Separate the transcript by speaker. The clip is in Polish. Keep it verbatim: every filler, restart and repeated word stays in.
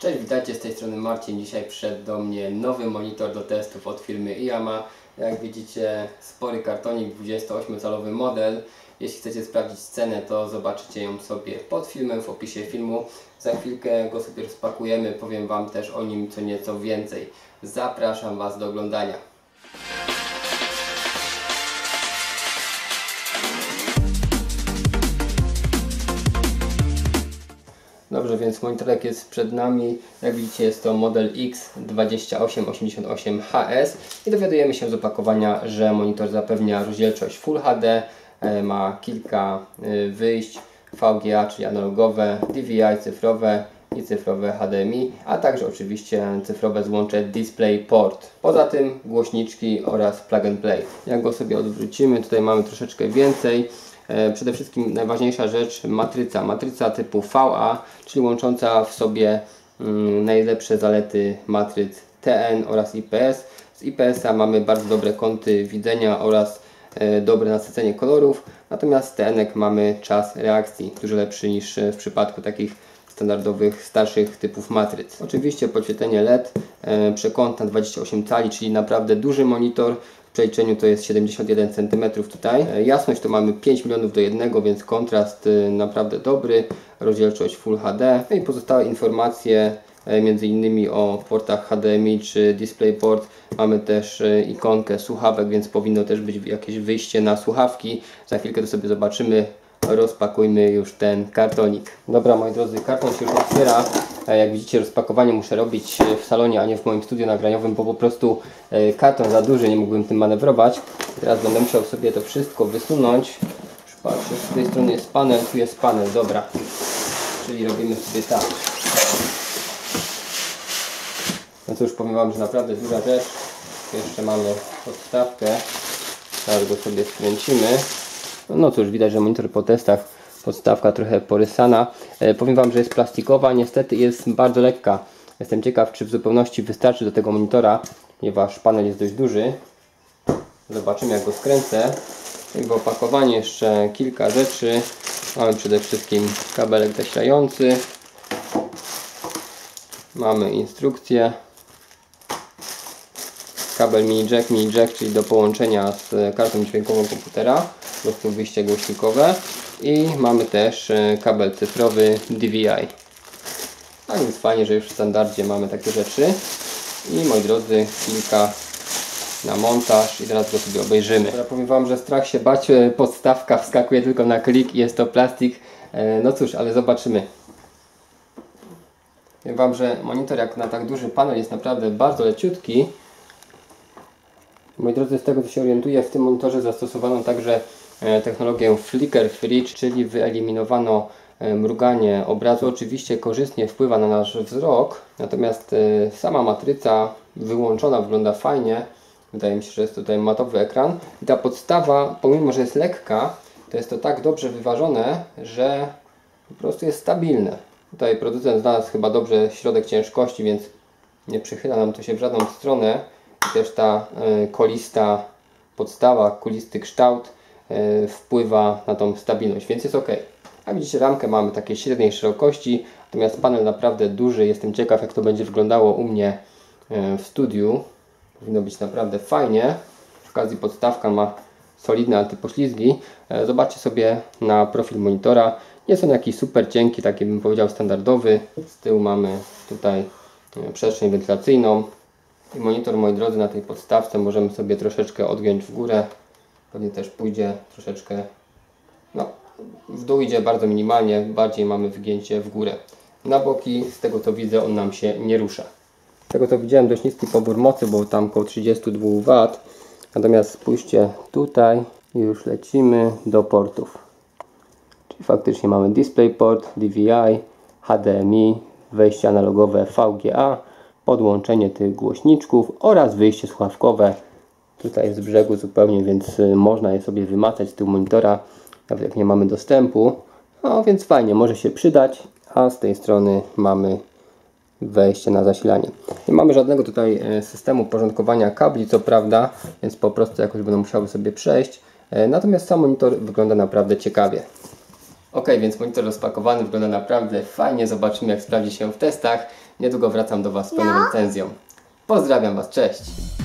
Speaker 1: Cześć, witajcie, z tej strony Marcin. Dzisiaj przyszedł do mnie nowy monitor do testów od firmy IYAMA. Jak widzicie, spory kartonik, dwudziestoośmiocalowy model. Jeśli chcecie sprawdzić cenę, to zobaczycie ją sobie pod filmem, w opisie filmu. Za chwilkę go sobie rozpakujemy, powiem Wam też o nim co nieco więcej. Zapraszam Was do oglądania. Dobrze, więc monitorek jest przed nami. Jak widzicie, jest to model X dwadzieścia osiem osiemdziesiąt osiem H S i dowiadujemy się z opakowania, że monitor zapewnia rozdzielczość Full H D, ma kilka wyjść V G A, czyli analogowe, D V I cyfrowe i cyfrowe H D M I, a także oczywiście cyfrowe złącze DisplayPort. Poza tym głośniczki oraz plug and play. Jak go sobie odwrócimy, tutaj mamy troszeczkę więcej. Przede wszystkim najważniejsza rzecz, matryca. Matryca typu V A, czyli łącząca w sobie mm, najlepsze zalety matryc T N oraz I P S. Z I P S a mamy bardzo dobre kąty widzenia oraz e, dobre nasycenie kolorów, natomiast T N ek mamy czas reakcji, dużo lepszy niż w przypadku takich standardowych, starszych typów matryc. Oczywiście podświetlenie L E D, e, przekątna dwadzieścia osiem cali, czyli naprawdę duży monitor. W przeliczeniu to jest siedemdziesiąt jeden centymetrów tutaj. Jasność to mamy pięć milionów do jednego, więc kontrast naprawdę dobry. Rozdzielczość Full H D. No i pozostałe informacje, między innymi o portach H D M I czy DisplayPort. Mamy też ikonkę słuchawek, więc powinno też być jakieś wyjście na słuchawki. Za chwilkę to sobie zobaczymy. Rozpakujmy już ten kartonik. Dobra, moi drodzy, karton się już otwiera. Jak widzicie, rozpakowanie muszę robić w salonie, a nie w moim studiu nagraniowym, bo po prostu karton za duży, nie mógłbym tym manewrować. Teraz będę musiał sobie to wszystko wysunąć. Patrzę, z tej strony jest panel, tu jest panel, dobra. Czyli robimy sobie tak. No cóż, powiem Wam, że naprawdę duża rzecz. Jeszcze mamy podstawkę. Teraz go sobie skręcimy. No cóż, widać, że monitor po testach, podstawka trochę porysana. E, powiem Wam, że jest plastikowa, niestety jest bardzo lekka. Jestem ciekaw, czy w zupełności wystarczy do tego monitora, ponieważ panel jest dość duży. Zobaczymy, jak go skręcę. W opakowaniu jeszcze kilka rzeczy. Mamy przede wszystkim kabelek zasilający. Mamy instrukcję. Kabel mini jack, mini jack, czyli do połączenia z kartą dźwiękową komputera. Po prostu wyjście głośnikowe. I mamy też kabel cyfrowy D V I. A więc fajnie, że już w standardzie mamy takie rzeczy. I moi drodzy, kilka na montaż i teraz go sobie obejrzymy. Ja powiem Wam, że strach się bać, podstawka wskakuje tylko na klik i jest to plastik. No cóż, ale zobaczymy. Powiem Wam, że monitor jak na tak duży panel jest naprawdę bardzo leciutki. Moi drodzy, z tego co się orientuję, w tym monitorze zastosowano także technologię Flicker Free, czyli wyeliminowano mruganie obrazu. Oczywiście korzystnie wpływa na nasz wzrok, natomiast sama matryca wyłączona wygląda fajnie. Wydaje mi się, że jest tutaj matowy ekran. I ta podstawa, pomimo że jest lekka, to jest to tak dobrze wyważone, że po prostu jest stabilne. Tutaj producent znalazł chyba dobrze środek ciężkości, więc nie przychyla nam to się w żadną stronę. I też ta kolista podstawa, kulisty kształt wpływa na tą stabilność, więc jest ok. A widzicie, ramkę mamy takiej średniej szerokości, natomiast panel naprawdę duży. Jestem ciekaw, jak to będzie wyglądało u mnie w studiu. Powinno być naprawdę fajnie. Przy okazji podstawka ma solidne antypoślizgi. Zobaczcie sobie na profil monitora. Nie są jakiś super cienki, taki bym powiedział standardowy. Z tyłu mamy tutaj przestrzeń wentylacyjną. I monitor, moi drodzy, na tej podstawce możemy sobie troszeczkę odgiąć w górę. Pewnie też pójdzie troszeczkę, no w dół idzie bardzo minimalnie, bardziej mamy wygięcie w górę. Na boki, z tego co widzę, on nam się nie rusza. Z tego co widziałem, dość niski pobór mocy, bo tam około trzydzieści dwa watów. Natomiast spójrzcie tutaj i już lecimy do portów. Czyli faktycznie mamy DisplayPort, D V I, H D M I, wejście analogowe V G A, podłączenie tych głośniczków oraz wyjście słuchawkowe. Tutaj jest z brzegu zupełnie, więc można je sobie wymacać z tyłu monitora, nawet jak nie mamy dostępu. No więc fajnie, może się przydać. A z tej strony mamy wejście na zasilanie. Nie mamy żadnego tutaj systemu porządkowania kabli, co prawda, więc po prostu jakoś będą musiały sobie przejść. Natomiast sam monitor wygląda naprawdę ciekawie. Ok, więc monitor rozpakowany wygląda naprawdę fajnie. Zobaczymy, jak sprawdzi się w testach. Niedługo wracam do Was z pełną recenzją. Pozdrawiam Was, cześć!